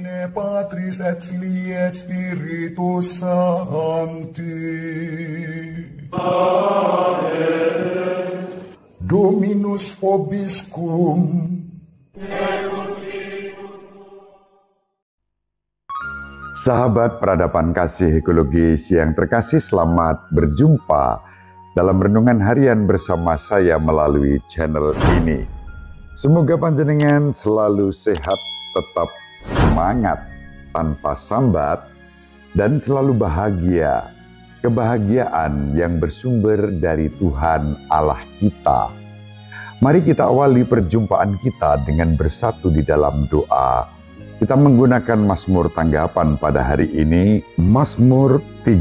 nomine Patris et Filii et Spiritus Sancti. Amen. Dominus vobiscum. Sahabat peradaban kasih ekologis yang terkasih, selamat berjumpa dalam renungan harian bersama saya melalui channel ini. Semoga panjenengan selalu sehat, tetap semangat, tanpa sambat, dan selalu bahagia. Kebahagiaan yang bersumber dari Tuhan Allah kita. Mari kita awali perjumpaan kita dengan bersatu di dalam doa. Kita menggunakan Mazmur tanggapan pada hari ini, Mazmur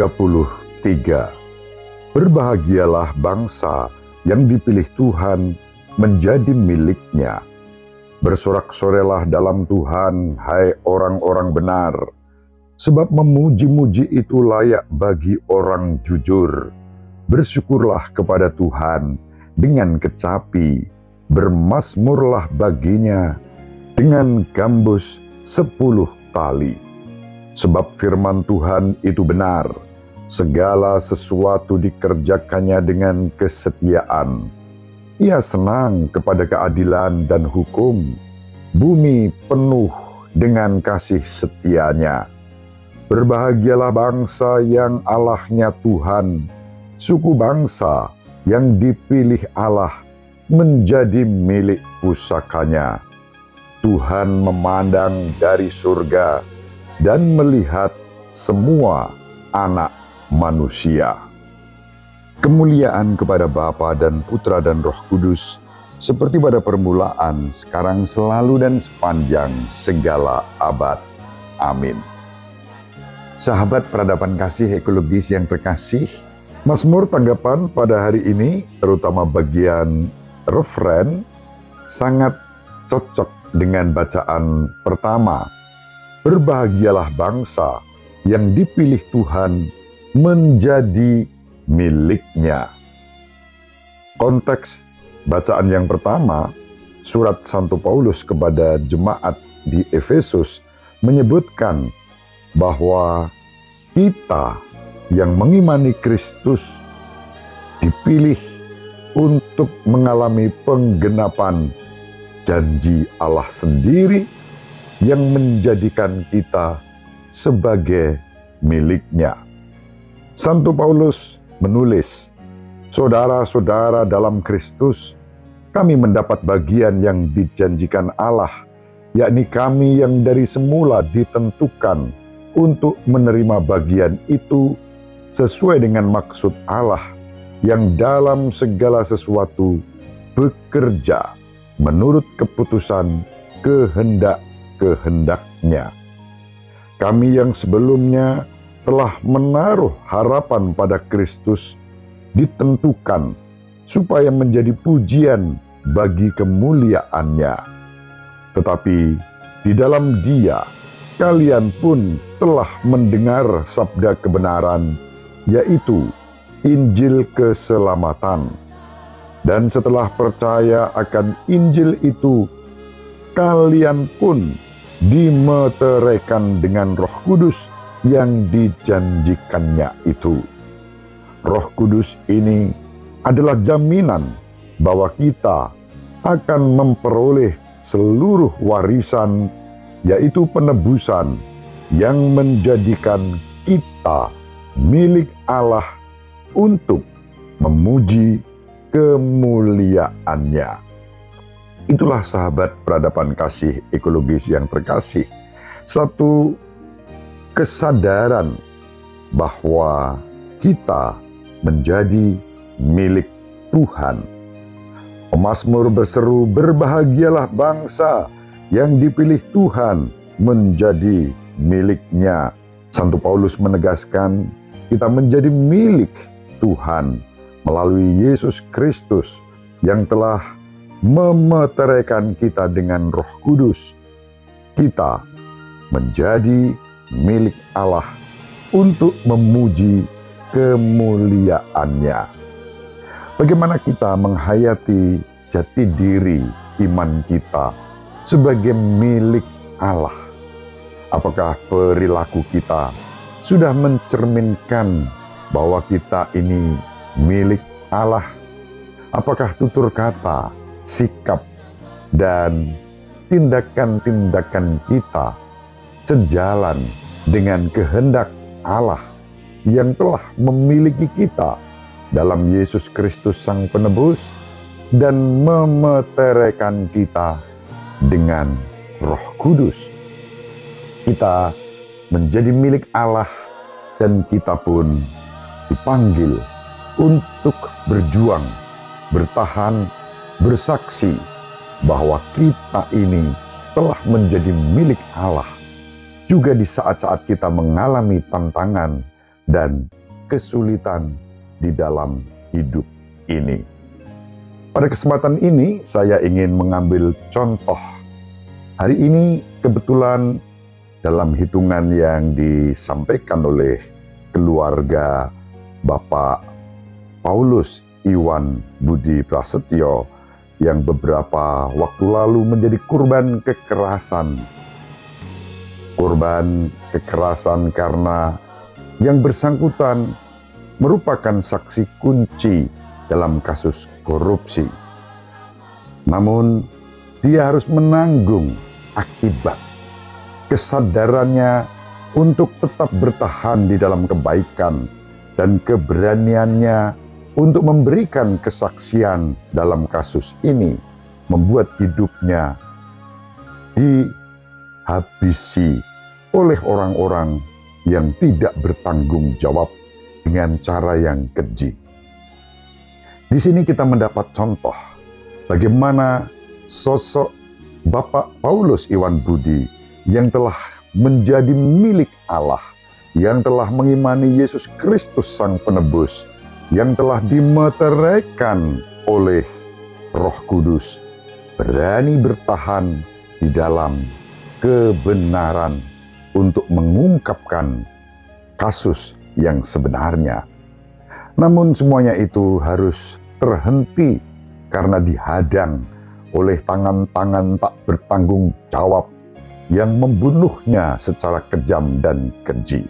33. Berbahagialah bangsa yang dipilih Tuhan menjadi miliknya. Bersorak-sorelah dalam Tuhan, hai orang-orang benar, sebab memuji-muji itu layak bagi orang jujur. Bersyukurlah kepada Tuhan dengan kecapi, bermazmurlah baginya dengan gambus 10 tali. Sebab firman Tuhan itu benar, segala sesuatu dikerjakannya dengan kesetiaan. Ia senang kepada keadilan dan hukum, bumi penuh dengan kasih setianya. Berbahagialah bangsa yang Allahnya Tuhan, suku bangsa yang dipilih Allah menjadi milik pusakanya. Tuhan memandang dari surga dan melihat semua anak manusia. Kemuliaan kepada Bapa dan Putra dan Roh Kudus, seperti pada permulaan, sekarang, selalu, dan sepanjang segala abad. Amin. Sahabat peradaban kasih ekologis yang terkasih, Mazmur tanggapan pada hari ini, terutama bagian refren, sangat cocok dengan bacaan pertama. Berbahagialah bangsa yang dipilih Tuhan menjadi miliknya. Konteks bacaan yang pertama, surat Santo Paulus kepada jemaat di Efesus menyebutkan bahwa kita yang mengimani Kristus dipilih untuk mengalami penggenapan janji Allah sendiri yang menjadikan kita sebagai miliknya. Santo Paulus menulis, saudara-saudara dalam Kristus, kami mendapat bagian yang dijanjikan Allah, yakni kami yang dari semula ditentukan untuk menerima bagian itu sesuai dengan maksud Allah yang dalam segala sesuatu bekerja menurut keputusan kehendak-kehendaknya. Kami yang sebelumnya telah menaruh harapan pada Kristus ditentukan supaya menjadi pujian bagi kemuliaannya. Tetapi di dalam Dia, kalian pun telah mendengar sabda kebenaran, yaitu Injil keselamatan. Dan setelah percaya akan Injil itu, kalian pun dimeteraikan dengan Roh Kudus yang dijanjikannya itu. Roh Kudus ini adalah jaminan bahwa kita akan memperoleh seluruh warisan, yaitu penebusan yang menjadikan kita milik Allah untuk memuji kemuliaannya. Itulah sahabat peradaban kasih ekologis yang terkasih, satu kesadaran bahwa kita menjadi milik Tuhan. Pemazmur berseru, berbahagialah bangsa yang dipilih Tuhan menjadi miliknya. Santo Paulus menegaskan kita menjadi milik Tuhan melalui Yesus Kristus yang telah memeteraikan kita dengan Roh Kudus. Kita menjadi milik Allah untuk memuji kemuliaannya. Bagaimana kita menghayati jati diri iman kita sebagai milik Allah? Apakah perilaku kita sudah mencerminkan bahwa kita ini milik Allah? Apakah tutur kata, sikap, dan tindakan-tindakan kita sejalan dengan kehendak Allah yang telah memiliki kita dalam Yesus Kristus Sang Penebus dan memeteraikan kita dengan Roh Kudus? Kita menjadi milik Allah dan kita pun dipanggil untuk berjuang, bertahan, bersaksi bahwa kita ini telah menjadi milik Allah juga di saat-saat kita mengalami tantangan dan kesulitan di dalam hidup ini. Pada kesempatan ini saya ingin mengambil contoh. Hari ini kebetulan dalam hitungan yang disampaikan oleh keluarga Bapak Paulus Iwan Budi Prasetyo yang beberapa waktu lalu menjadi korban kekerasan. Korban kekerasan karena yang bersangkutan merupakan saksi kunci dalam kasus korupsi. Namun dia harus menanggung akibat kesadarannya untuk tetap bertahan di dalam kebaikan dan keberaniannya untuk memberikan kesaksian dalam kasus ini membuat hidupnya dihabisi oleh orang-orang yang tidak bertanggung jawab dengan cara yang keji. Di sini kita mendapat contoh bagaimana sosok Bapak Paulus Iwan Budi yang telah menjadi milik Allah, yang telah mengimani Yesus Kristus Sang Penebus, yang telah dimeteraikan oleh Roh Kudus, berani bertahan di dalam kebenaran untuk mengungkapkan kasus yang sebenarnya. Namun semuanya itu harus terhenti karena dihadang oleh tangan-tangan tak bertanggung jawab yang membunuhnya secara kejam dan keji.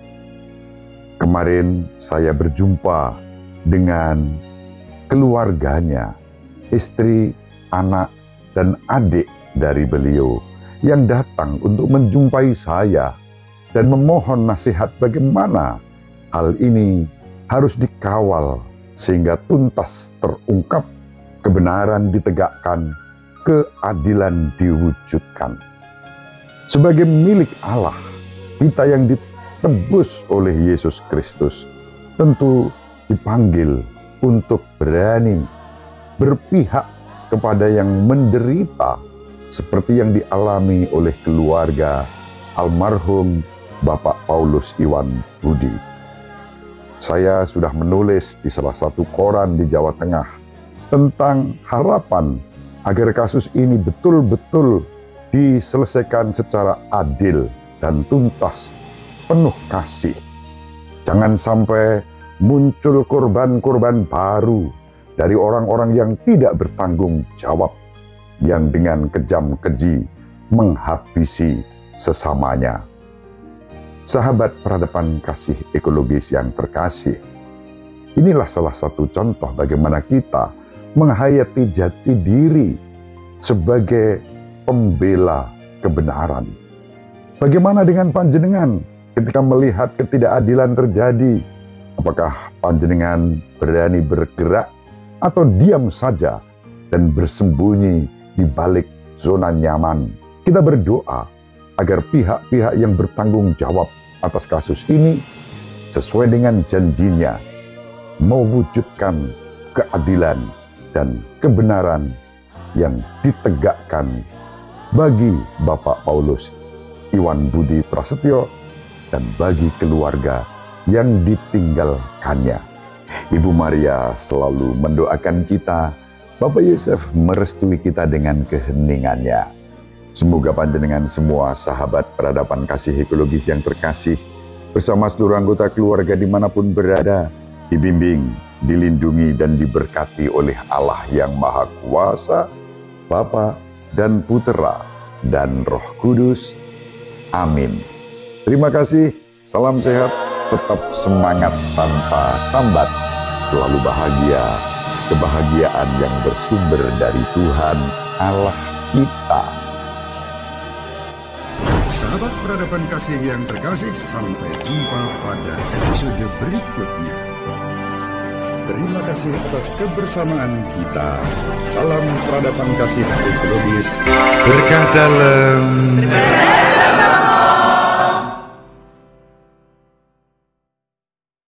Kemarin saya berjumpa dengan keluarganya, istri, anak, dan adik dari beliau yang datang untuk menjumpai saya dan memohon nasihat bagaimana hal ini harus dikawal sehingga tuntas terungkap, kebenaran ditegakkan, keadilan diwujudkan. Sebagai milik Allah, kita yang ditebus oleh Yesus Kristus tentu dipanggil untuk berani berpihak kepada yang menderita seperti yang dialami oleh keluarga almarhum Bapak Paulus Iwan Budi. Saya sudah menulis di salah satu koran di Jawa Tengah tentang harapan agar kasus ini betul-betul diselesaikan secara adil dan tuntas, penuh kasih. Jangan sampai muncul korban-korban baru dari orang-orang yang tidak bertanggung jawab, yang dengan kejam keji menghabisi sesamanya. Sahabat peradaban kasih ekologis yang terkasih, inilah salah satu contoh bagaimana kita menghayati jati diri sebagai pembela kebenaran. Bagaimana dengan panjenengan ketika melihat ketidakadilan terjadi? Apakah panjenengan berani bergerak atau diam saja dan bersembunyi di balik zona nyaman? Kita berdoa agar pihak-pihak yang bertanggung jawab atas kasus ini sesuai dengan janjinya mewujudkan keadilan dan kebenaran yang ditegakkan bagi Bapak Paulus Iwan Budi Prasetyo dan bagi keluarga yang ditinggalkannya. Ibu Maria selalu mendoakan kita, Bapak Yosef merestui kita dengan keheningannya. Semoga panjenengan semua sahabat peradaban kasih ekologis yang terkasih, bersama seluruh anggota keluarga dimanapun berada, dibimbing, dilindungi dan diberkati oleh Allah yang Maha Kuasa, Bapa dan Putera dan Roh Kudus, Amin. Terima kasih, salam sehat, tetap semangat tanpa sambat, selalu bahagia, kebahagiaan yang bersumber dari Tuhan Allah kita. Sahabat peradaban kasih yang terkasih, sampai jumpa pada episode berikutnya. Terima kasih atas kebersamaan kita. Salam peradaban kasih ekologis. Berkah dalam